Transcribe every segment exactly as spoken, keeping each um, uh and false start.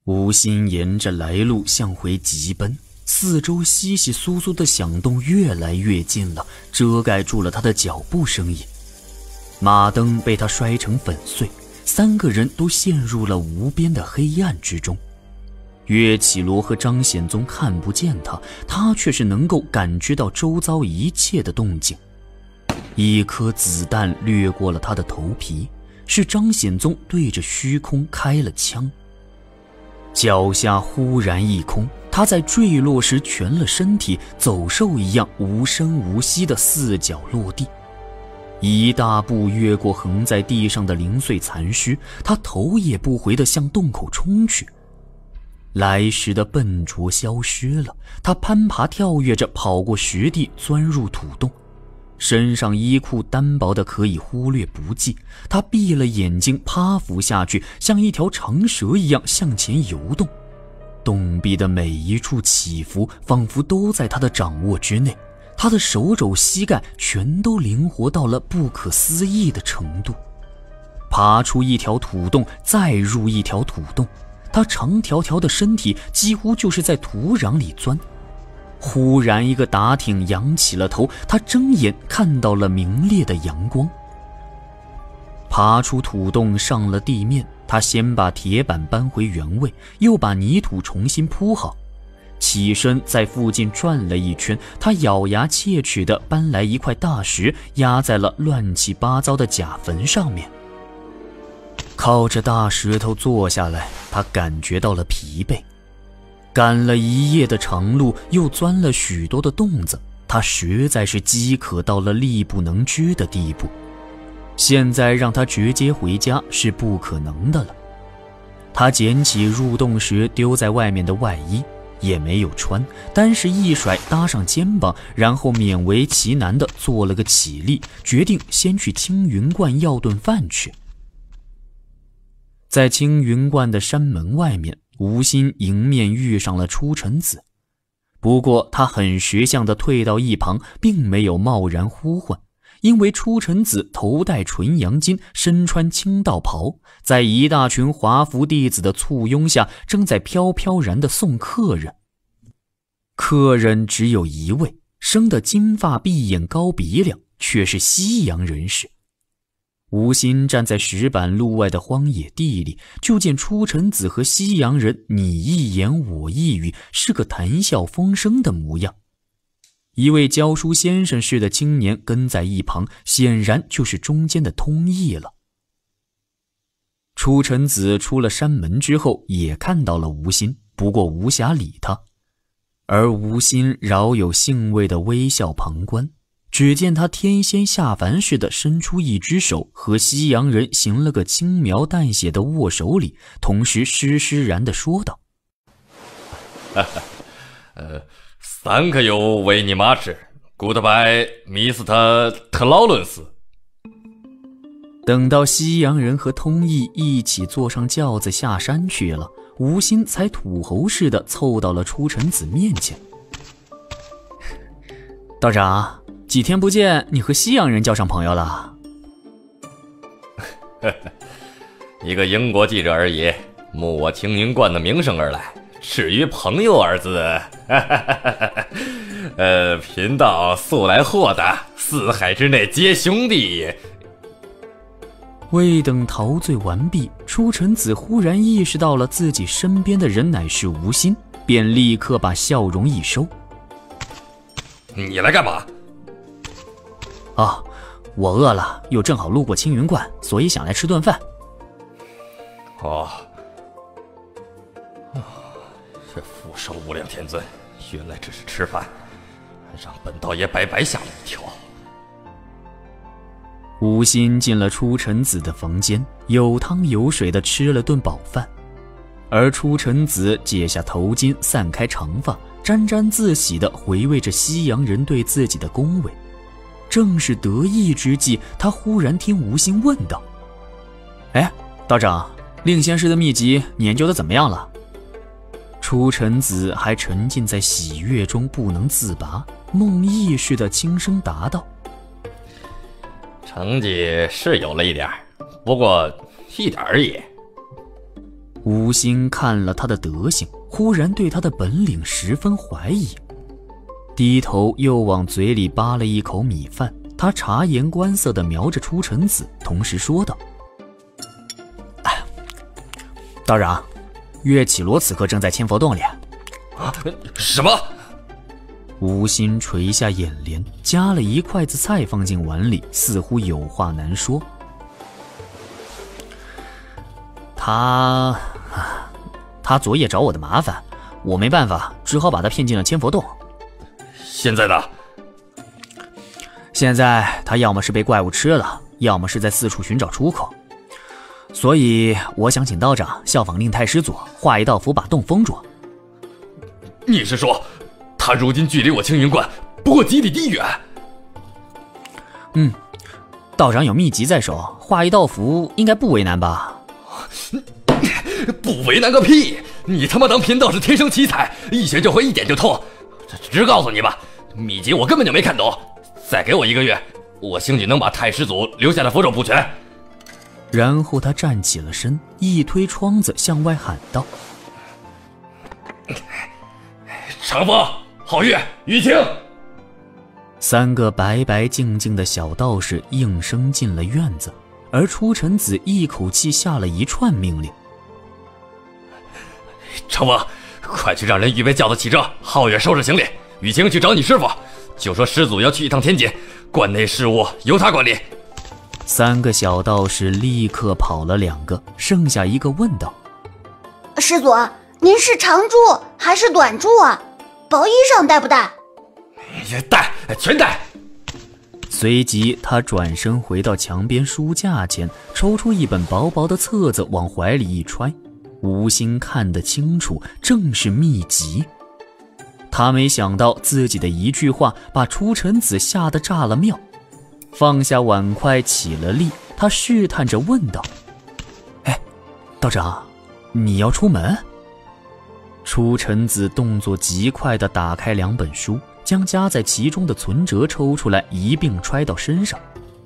吴心沿着来路向回急奔，四周窸窸窣窣的响动越来越近了，遮盖住了他的脚步声音。马灯被他摔成粉碎，三个人都陷入了无边的黑暗之中。岳绮罗和张显宗看不见他，他却是能够感知到周遭一切的动静。一颗子弹掠过了他的头皮，是张显宗对着虚空开了枪。脚下忽然一空，他在坠落时蜷了身体，走兽一样无声无息地四脚落地，一大步越过横在地上的零碎残尸，他头也不回地向洞口冲去。来时的笨拙消失了，他攀爬跳跃着跑过石地，钻入土洞，身上衣裤单薄的可以忽略不计。他闭了眼睛，趴伏下去，像一条长蛇一样向前游动。洞壁的每一处起伏仿佛都在他的掌握之内，他的手肘膝盖全都灵活到了不可思议的程度。爬出一条土洞，再入一条土洞，他长条条的身体几乎就是在土壤里钻。忽然一个打挺扬起了头，他睁眼看到了明烈的阳光。爬出土洞上了地面，他先把铁板搬回原位，又把泥土重新铺好，起身在附近转了一圈，他咬牙切齿地搬来一块大石，压在了乱七八糟的假坟上面。靠着大石头坐下来，他感觉到了疲惫。赶了一夜的长路，又钻了许多的洞子，他实在是饥渴到了力不能支的地步。现在让他直接回家是不可能的了。他捡起入洞时丢在外面的外衣，也没有穿，单是一甩搭上肩膀，然后勉为其难地做了个起立，决定先去青云观要顿饭吃。在青云观的山门外面，吴心迎面遇上了初尘子，不过他很识相地退到一旁，并没有贸然呼唤，因为初尘子头戴纯阳巾，身穿青道袍，在一大群华服弟子的簇拥下，正在飘飘然地送客人。客人只有一位，生得金发碧眼高鼻梁，却是西洋人士。吴心站在石板路外的荒野地里，就见初尘子和西洋人你一言我一语，是个谈笑风生的模样。一位教书先生似的青年跟在一旁，显然就是中间的通译了。初尘子出了山门之后，也看到了吴心，不过无暇理他，而吴心饶有兴味的微笑旁观。只见他天仙下凡似的伸出一只手，和西洋人行了个轻描淡写的握手礼，同时施施然地说道： 呃 Thank you very much. Goodbye, Mister Lawrence。 等到西洋人和通译一起坐上轿子下山去了，吴心才土猴似的凑到了初尘子面前。道长，几天不见，你和西洋人交上朋友了？ 一个英国记者而已，慕我青云观的名声而来。至于朋友二字，呃，贫道素来豁达，四海之内皆兄弟。 未等陶醉完毕，初尘子忽然意识到了自己身边的人乃是吴心，便立刻把笑容一收。 你来干嘛？ 哦，我饿了，又正好路过青云观，所以想来吃顿饭。 哦，这福寿无量天尊，原来只是吃饭，让本道爷白白吓了一跳。 吴心进了初尘子的房间，有汤有水的吃了顿饱饭，而初尘子解下头巾，散开长发，沾沾自喜地回味着西洋人对自己的恭维。正是得意之际，他忽然听吴心问道：哎，道长，令仙师的秘籍你研究的怎么样了？初尘子还沉浸在喜悦中不能自拔，梦呓似的轻声答道： 成绩是有了一点，不过一点而已。 吴昕看了他的德行，忽然对他的本领十分怀疑，低头又往嘴里扒了一口米饭。他察言观色地瞄着初臣子，同时说道：“道长，岳绮罗此刻正在千佛洞里。” 啊，什么？ 吴昕垂下眼帘，夹了一筷子菜放进碗里，似乎有话难说。他，他昨夜找我的麻烦，我没办法，只好把他骗进了千佛洞。 现在呢？ 现在他要么是被怪物吃了，要么是在四处寻找出口。所以我想请道长效仿令太师祖，画一道符把洞封住。 你是说，他如今距离我青云观不过几里地远？ 嗯，道长有秘籍在手，画一道符应该不为难吧？ 不为难个屁！你他妈当贫道是天生奇才，一学就会，一点就通。直告诉你吧，秘籍我根本就没看懂。再给我一个月，我兴许能把太师祖留下的符咒补全。 然后他站起了身，一推窗子向外喊道：“ 长风、皓月、雨晴！” 三个白白净净的小道士应声进了院子，而初臣子一口气下了一串命令：“ 长风，快去让人预备轿子启车，皓月收拾行李，雨晴去找你师傅，就说师祖要去一趟天津，关内事务由他管理。” 三个小道士立刻跑了两个，剩下一个问道：“ 师祖，您是长住还是短住啊？薄衣裳带不带？”“ 带，全带。” 随即他转身回到墙边书架前，抽出一本薄薄的册子往怀里一揣。吴昕看得清楚，正是秘籍。他没想到自己的一句话把初臣子吓得炸了庙，放下碗筷起了立，他试探着问道：“哎，道长，你要出门？”初臣子动作极快地打开两本书，将夹在其中的存折抽出来，一并揣到身上。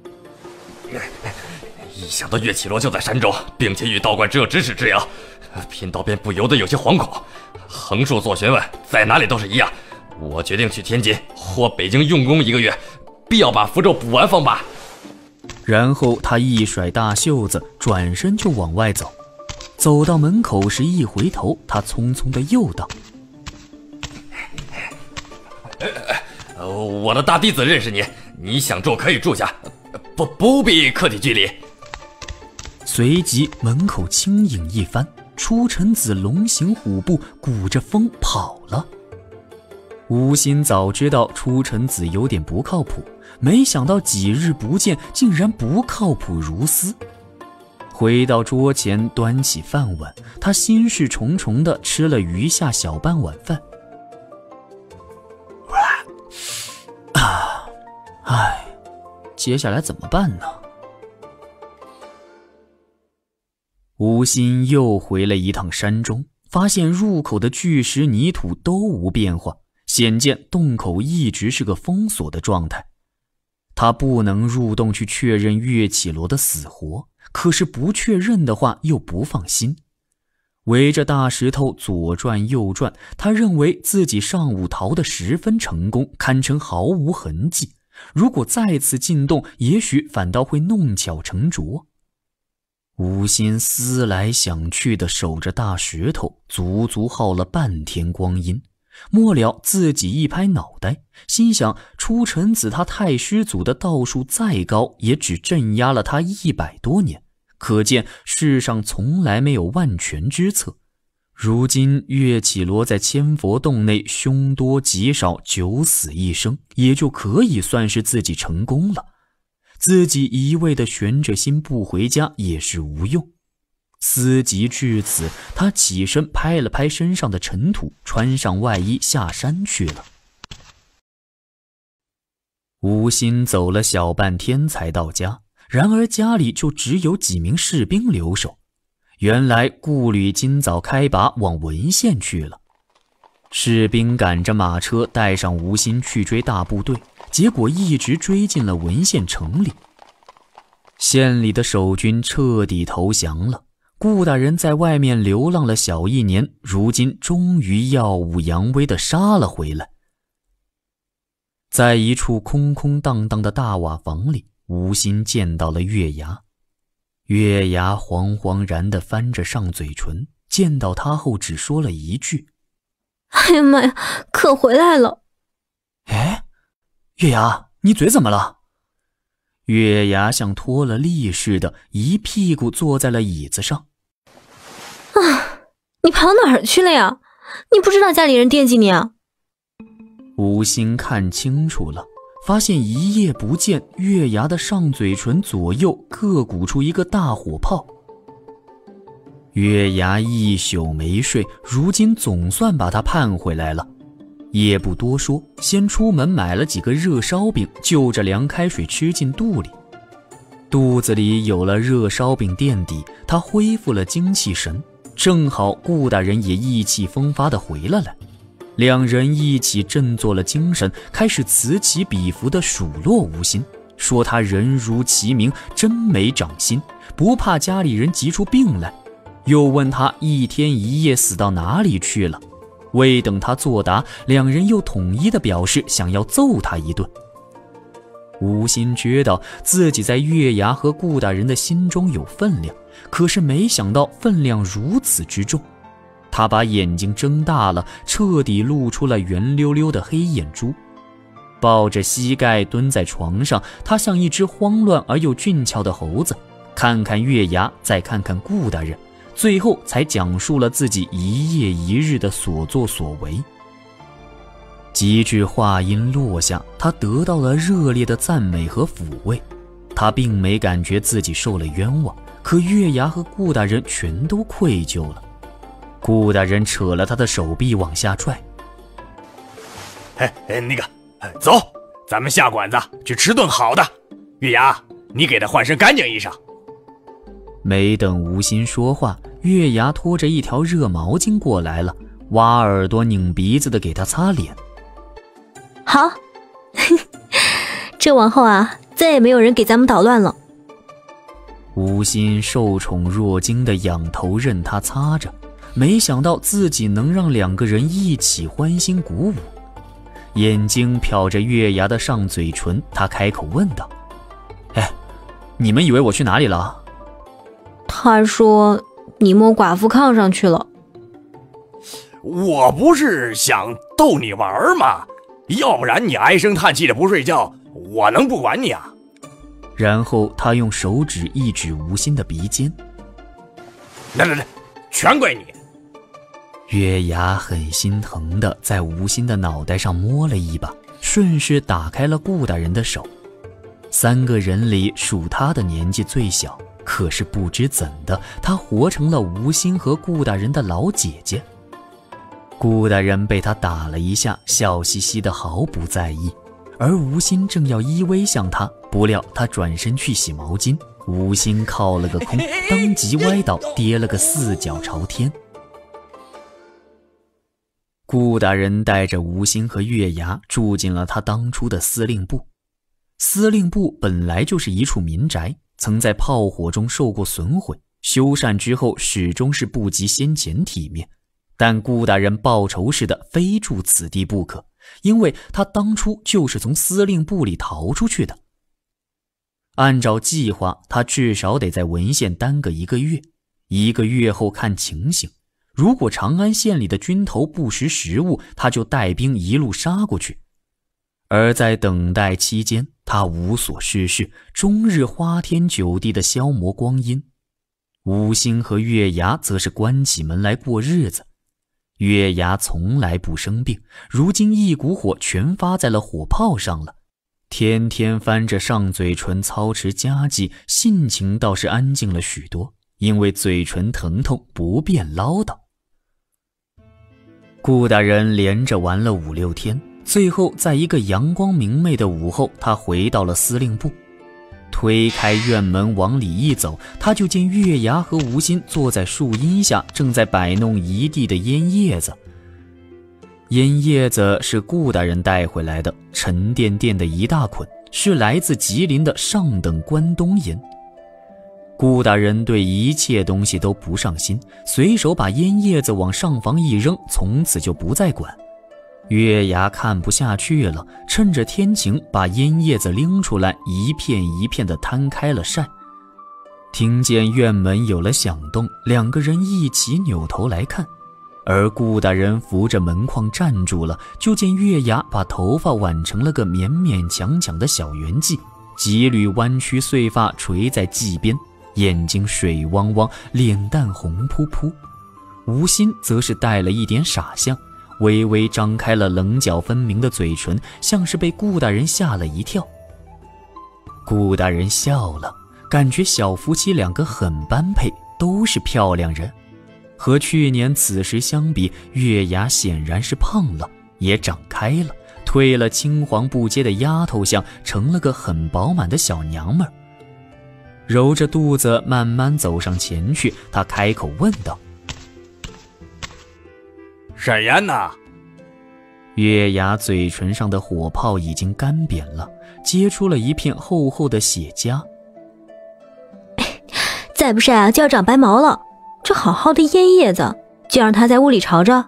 一想到岳绮罗就在山中，并且与道观只有咫尺之遥，贫道便不由得有些惶恐。横竖做询问，在哪里都是一样。我决定去天津或北京用功一个月，必要把符咒补完方罢。 然后他一甩大袖子，转身就往外走。走到门口时，一回头，他匆匆地又道：“ 我的大弟子认识你，你想住可以住下，不不必客体距离。” 随即门口轻影一翻，初臣子龙行虎步，鼓着风跑了。吴昕早知道初臣子有点不靠谱，没想到几日不见，竟然不靠谱如斯。回到桌前，端起饭碗，他心事重重地吃了余下小半碗饭。啊，唉，接下来怎么办呢？吴昕又回了一趟山中，发现入口的巨石泥土都无变化，显见洞口一直是个封锁的状态。他不能入洞去确认岳绮罗的死活，可是不确认的话又不放心。围着大石头左转右转，他认为自己上午逃得十分成功，堪称毫无痕迹。如果再次进洞，也许反倒会弄巧成拙。吴昕思来想去地守着大石头，足足耗了半天光阴。末了自己一拍脑袋，心想初臣子他太师祖的道术再高，也只镇压了他一百多年，可见世上从来没有万全之策。如今岳绮罗在千佛洞内凶多吉少，九死一生，也就可以算是自己成功了。自己一味的悬着心不回家也是无用。思及至此，他起身拍了拍身上的尘土，穿上外衣下山去了。吴昕走了小半天才到家，然而家里就只有几名士兵留守。原来顾旅今早开拔往文县去了。士兵赶着马车带上吴昕去追大部队，结果一直追进了文县城里。县里的守军彻底投降了， 顾大人在外面流浪了小一年，如今终于耀武扬威地杀了回来。在一处空空荡荡的大瓦房里，吴昕见到了月牙。月牙惶惶然地翻着上嘴唇，见到他后只说了一句： 哎呀妈呀，可回来了。 哎，月牙，你嘴怎么了？月牙像脱了力似的，一屁股坐在了椅子上。 啊，你跑哪儿去了呀？你不知道家里人惦记你啊？ 吴昕看清楚了，发现一夜不见，月牙的上嘴唇左右各鼓出一个大火泡。月牙一宿没睡，如今总算把他盼回来了。也不多说，先出门买了几个热烧饼，就着凉开水吃进肚里。肚子里有了热烧饼垫底，他恢复了精气神。正好顾大人也意气风发地回了来，两人一起振作了精神，开始此起彼伏地数落吴昕，说他人如其名，真没长心，不怕家里人急出病来。又问他一天一夜死到哪里去了。未等他作答，两人又统一地表示想要揍他一顿。吴昕知道自己在月牙和顾大人的心中有分量，可是没想到分量如此之重。他把眼睛睁大了，彻底露出了圆溜溜的黑眼珠。抱着膝盖蹲在床上，他像一只慌乱而又俊俏的猴子，看看月牙，再看看顾大人，最后才讲述了自己一夜一日的所作所为。极致话音落下，他得到了热烈的赞美和抚慰。他并没感觉自己受了冤枉，可月牙和顾大人全都愧疚了。顾大人扯了他的手臂往下拽。 哎哎，那个，走，咱们下馆子去吃顿好的。月牙，你给他换身干净衣裳。 没等吴昕说话，月牙拖着一条热毛巾过来了，挖耳朵拧鼻子的给他擦脸。 好，这往后啊，再也没有人给咱们捣乱了。 吴昕受宠若惊的仰头任他擦着，没想到自己能让两个人一起欢欣鼓舞。眼睛瞟着月牙的上嘴唇，他开口问道：哎，你们以为我去哪里了？ 他说你摸寡妇炕上去了。 我不是想逗你玩吗？要不然你唉声叹气的不睡觉，我能不管你啊？ 然后他用手指一指吴昕的鼻尖。 来来来，全怪你。 月牙很心疼的在吴昕的脑袋上摸了一把，顺势打开了顾大人的手。三个人里属他的年纪最小，可是不知怎的，他活成了吴昕和顾大人的老姐姐。顾大人被他打了一下，笑嘻嘻的毫不在意，而吴昕正要依偎向他，不料他转身去洗毛巾，吴昕靠了个空，当即歪倒，跌了个四脚朝天。顾大人带着吴昕和月牙住进了他当初的司令部。司令部本来就是一处民宅，曾在炮火中受过损毁，修缮之后始终是不及先前体面。但顾大人报仇似的非住此地不可，因为他当初就是从司令部里逃出去的。按照计划，他至少得在文县待个一个月，一个月后看情形。如果长安县里的军头不识时务，他就带兵一路杀过去。而在等待期间，他无所事事，终日花天酒地的消磨光阴。吴昕和月牙则是关起门来过日子。月牙从来不生病，如今一股火全发在了火炮上了，天天翻着上嘴唇操持家计，性情倒是安静了许多，因为嘴唇疼痛不便唠叨。顾大人连着玩了五六天，最后在一个阳光明媚的午后，他回到了司令部。推开院门往里一走，他就见月牙和吴昕坐在树荫下，正在摆弄一地的烟叶子。烟叶子是顾大人带回来的，沉甸甸的一大捆，是来自吉林的上等关东烟。 顾大人对一切东西都不上心，随手把烟叶子往上房一扔，从此就不再管。月牙看不下去了，趁着天晴把烟叶子拎出来，一片一片地摊开了晒。听见院门有了响动，两个人一起扭头来看，而顾大人扶着门框站住了，就见月牙把头发挽成了个勉勉强强的小圆髻，几缕弯曲碎发垂在髻边，眼睛水汪汪，脸蛋红扑扑。吴昕则是带了一点傻相，微微张开了棱角分明的嘴唇，像是被顾大人吓了一跳。顾大人笑了，感觉小夫妻两个很般配，都是漂亮人。和去年此时相比，月牙显然是胖了，也长开了，褪了青黄不接的丫头相，成了个很饱满的小娘们儿。揉着肚子慢慢走上前去，他开口问道： 沈岩呢？ 月牙嘴唇上的火泡已经干瘪了，结出了一片厚厚的血痂。 再不晒啊就要长白毛了，这好好的烟叶子就让他在屋里巢着。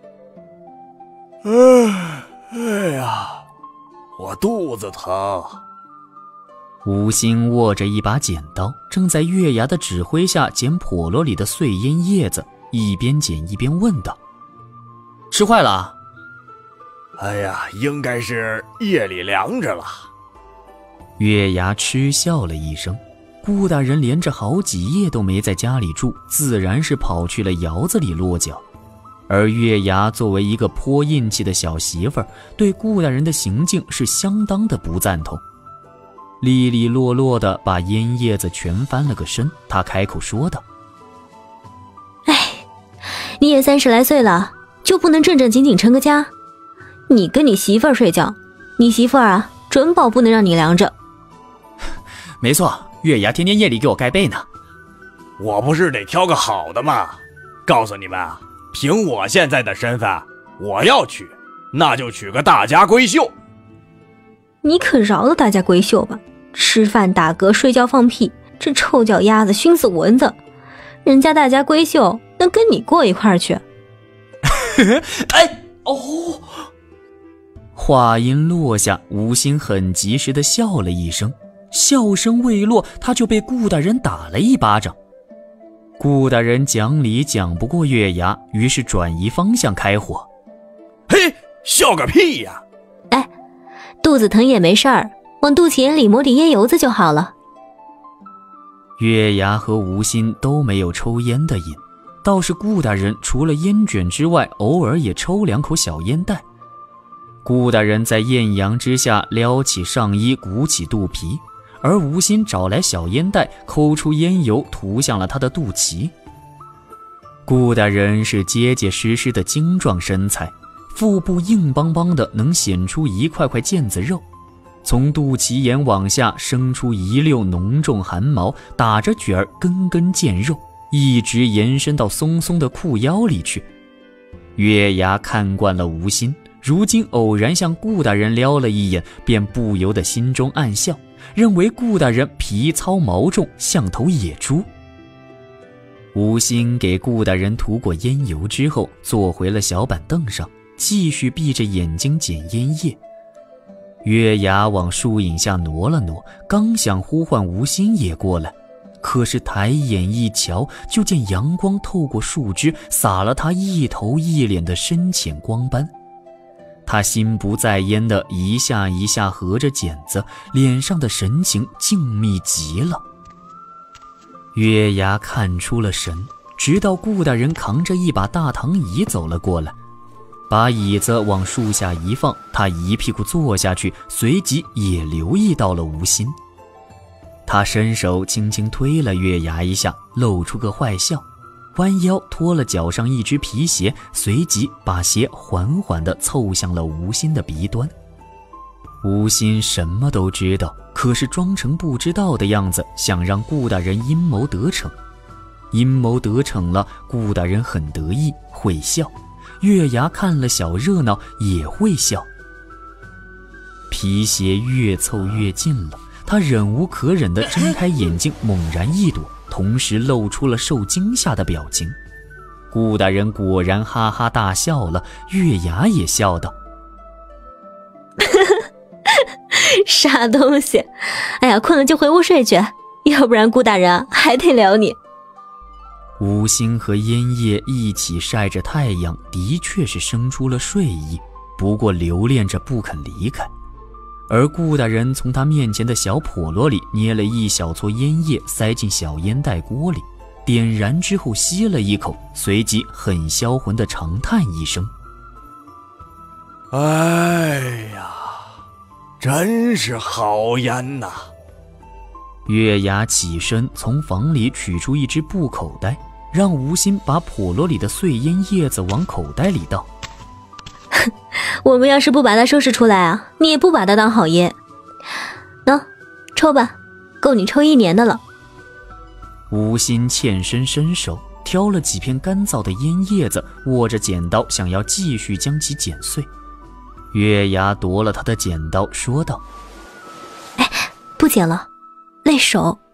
哎哎呀，我肚子疼。 吴昕握着一把剪刀，正在月牙的指挥下剪笸箩里的碎烟叶子，一边剪一边问道：吃坏了？ 哎呀，应该是夜里凉着了。 月牙嗤笑了一声，顾大人连着好几夜都没在家里住，自然是跑去了窑子里落脚。而月牙作为一个颇硬气的小媳妇儿，对顾大人的行径是相当的不赞同。利利落落地把烟叶子全翻了个身，他开口说道： 哎，你也三十来岁了，就不能正正经经成个家？你跟你媳妇儿睡觉，你媳妇儿啊，准保不能让你凉着。 没错，月牙天天夜里给我盖被呢。 我不是得挑个好的吗？告诉你们啊，凭我现在的身份，我要娶，那就娶个大家闺秀。 你可饶了大家闺秀吧，吃饭打嗝睡觉放屁，这臭脚丫子熏死蚊子，人家大家闺秀能跟你过一块儿去？ 哎哦！话音落下，吴昕很及时地笑了一声，笑声未落，他就被顾大人打了一巴掌。顾大人讲理讲不过月牙，于是转移方向开火： 嘿，笑个屁呀！ 哎，肚子疼也没事儿，往肚脐眼里抹点烟油子就好了。 月牙和吴昕都没有抽烟的瘾，倒是顾大人除了烟卷之外，偶尔也抽两口小烟袋。顾大人在艳阳之下撩起上衣，鼓起肚皮，而吴昕找来小烟袋，抠出烟油涂向了他的肚脐。顾大人是结结实实的精壮身材，腹部硬邦邦的，能显出一块块腱子肉，从肚脐眼往下生出一溜浓重汗毛，打着卷儿，根根腱肉，一直延伸到松松的裤腰里去。月牙看惯了吴昕，如今偶然向顾大人撩了一眼，便不由得心中暗笑，认为顾大人皮糙毛重，像头野猪。吴昕给顾大人涂过烟油之后，坐回了小板凳上，继续闭着眼睛捡烟叶。月牙往树影下挪了挪，刚想呼唤吴昕也过来，可是抬眼一瞧，就见阳光透过树枝，洒了他一头一脸的深浅光斑。他心不在焉的一下一下合着剪子，脸上的神情静谧极了。月牙看出了神，直到顾大人扛着一把大躺椅走了过来，把椅子往树下一放，他一屁股坐下去，随即也留意到了吴昕。他伸手轻轻推了月牙一下，露出个坏笑，弯腰脱了脚上一只皮鞋，随即把鞋缓缓地凑向了吴昕的鼻端。吴昕什么都知道，可是装成不知道的样子，想让顾大人阴谋得逞。阴谋得逞了，顾大人很得意，会笑。月牙看了小热闹，也会笑。皮鞋越凑越近了，他忍无可忍地睁开眼睛，猛然一躲， 同时露出了受惊吓的表情。顾大人果然哈哈大笑了，月牙也笑道： 傻东西，哎呀，困了就回屋睡去，要不然顾大人还得撩你。 吴昕和烟叶一起晒着太阳，的确是生出了睡意，不过留恋着不肯离开。而顾大人从他面前的小笸箩里捏了一小撮烟叶，塞进小烟袋锅里，点燃之后吸了一口，随即很销魂地长叹一声： 哎呀，真是好烟呐！ 月牙起身从房里取出一只布口袋，让吴昕把笸箩里的碎烟叶子往口袋里倒。 我们要是不把它收拾出来啊，你也不把它当好烟。喏，抽吧，够你抽一年的了。 吴昕欠身伸手挑了几片干燥的烟叶子，握着剪刀想要继续将其剪碎。月牙夺了他的剪刀，说道： 哎，不剪了，累手。